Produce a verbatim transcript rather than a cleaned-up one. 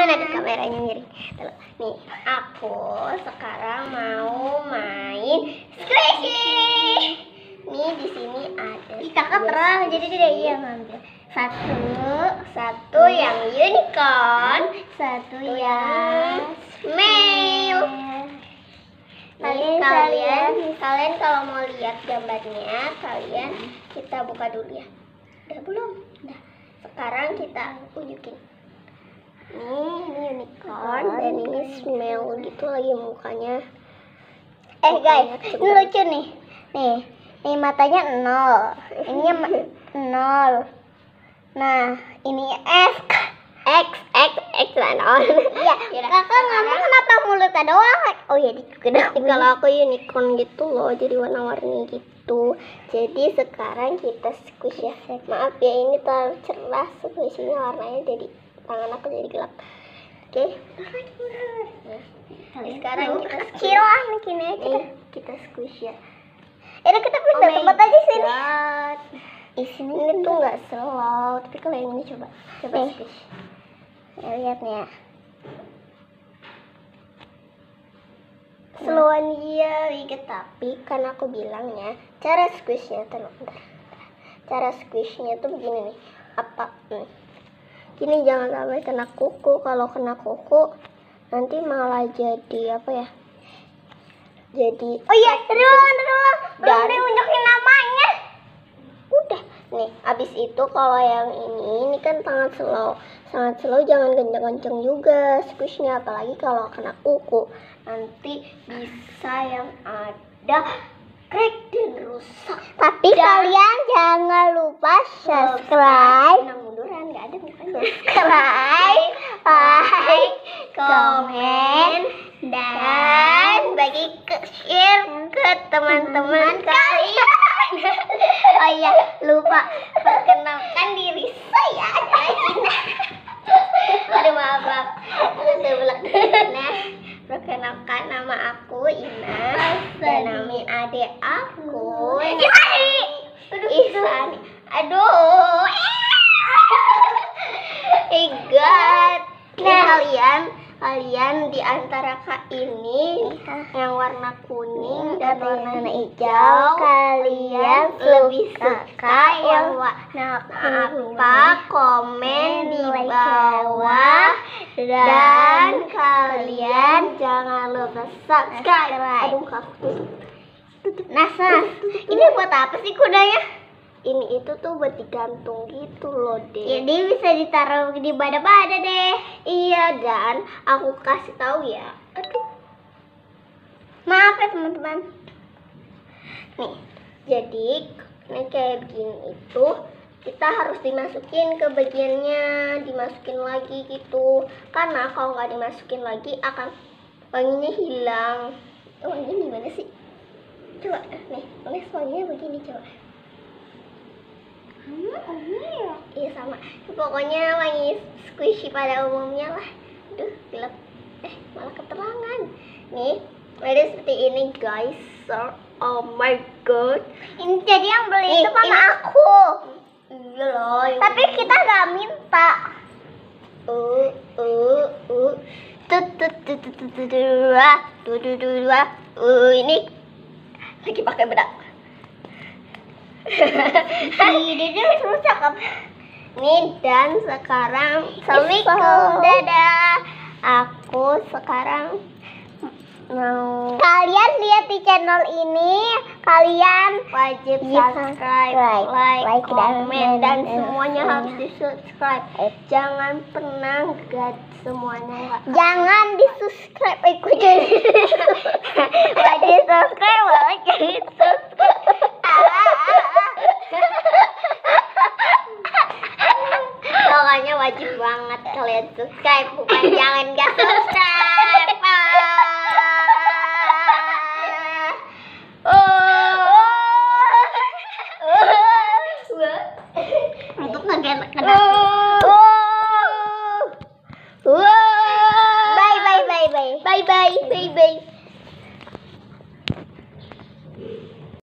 ada kameranya miring. Nih, aku sekarang mau main squishy. Nih di sini ada. Kakak terang, jadi dia iya ngambil. Satu, satu yang unicorn, Satu satu yang yang male. Nih kalian, kalian kalau mau lihat gambarnya, kalian kita buka dulu ya. Udah belum? Udah. Sekarang kita tunjukin. Nih, ini unicorn dan ini smell gitu lagi mukanya. Eh guys, ini lucu nih. Nih, nih matanya nol. Ininya ma- nol. Nah, ini S. X, X, X lah non. Iya, kakak ngomong kenapa mulutnya doang? Oh iya, di kedua. Kalau aku unicorn gitu loh, jadi warna-warni gitu. Jadi sekarang kita squish ya. Maaf ya, ini terlalu cerah squishnya, warnanya jadi tangan aku jadi gelap. Oke. Nah, sekarang kita kecil lah bikin aja. Eh, kita squish ya. Ini kita Oh pindah my tempat aja sini. God. Di sini Ini tuh nggak slow, tapi kalau yang ini coba, coba Nih. squish. Ya, lihat nih ya. Slowan dia dikit, tapi kan aku bilangnya cara squishnya tuh bentar. Cara squishnya tuh begini nih. Apa? Hmm. Gini, jangan sampai kena kuku. Kalau kena kuku nanti malah jadi apa ya? Jadi Oh iya, tadi ulang, tadi ulang. Belum Dan- diunjukin namanya. udah nih. Abis itu kalau yang ini, ini kan sangat slow, sangat slow. Jangan kenceng-kenceng juga squishnya, apalagi kalau kena kuku. Nanti bisa yang ada crack dan rusak. Tapi Dan- kalian jangan lupa subscribe, Nah, munduran nggak ada mukanya. subscribe, like, komen, Dan bagi ke share ke teman-teman kalian. Oh iya, lupa. Perkenalkan diri saya adalah Ina. Aduh, maaf, maaf. Saya ulang. Nah, perkenalkan nama aku Ina dan nama adik aku Isani. Isani. Aduh. Eh, God. Nah, kalian kalian di antara kak ini yang warna kuning dan warna hijau, kalian lebih suka yang warna apa? Komen di bawah, dan kalian jangan lupa subscribe. Aduh, aku tutup. Nas, Nas, ini buat apa sih kudanya? Ini itu tuh buat digantung gitu loh, deh. Jadi bisa ditaruh di bada-bada deh. Iya, dan aku kasih tahu ya. Aduh. Maaf ya teman-teman. Nih, jadi ini kayak begini itu kita harus dimasukin ke bagiannya, dimasukin lagi gitu. Karena kalau nggak dimasukin lagi akan wanginya hilang. Oh, ini gimana sih? Coba nih, tulis wanginya begini coba. Hmm, iya. Iya sama. Pokoknya wangi squishy pada umumnya lah. Aduh, gelap. Eh, malah keterangan. Nih, ada seperti ini guys. So, oh my god. Ini jadi yang beli Nih, itu mama ini- aku. Iya loh. yang Tapi ini. kita gak minta. Uh, uh, uh. Tut, tut, tut, tut, tut, tut, dua, tut, tut, tut, dua. Uh, ini lagi pakai bedak. Ini dia rusak apa? Nih, dan sekarang Assalamualaikum. dadah. Aku sekarang mau Kalian lihat di channel ini, kalian wajib Iya, subscribe, subscribe, like, like, dan- komen, dan dan- semuanya dan- harus di subscribe. Jangan pernah gak semuanya nggak. jangan di subscribe ikut jadi Wajib subscribe, wajib subscribe. Pokoknya wajib banget kalian subscribe, bukan jangan gak subscribe. untuk ngegerak